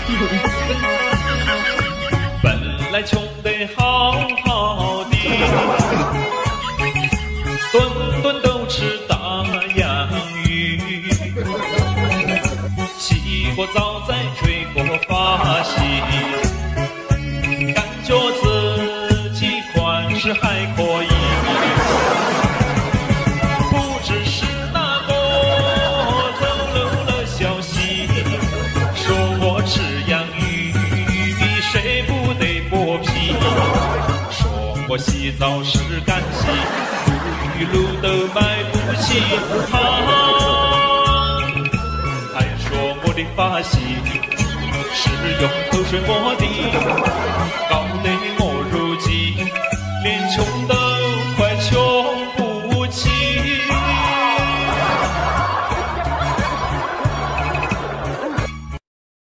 本来穷得好好的，顿顿都吃大洋芋。西瓜早在吹过发西，感觉自己款式还可以。不知是哪个走漏了消息，说我吃洋芋比谁不得剥皮，说我洗澡是干洗，沐浴露都买不起。还说我的发型是用口水磨的，搞得我如今连穷的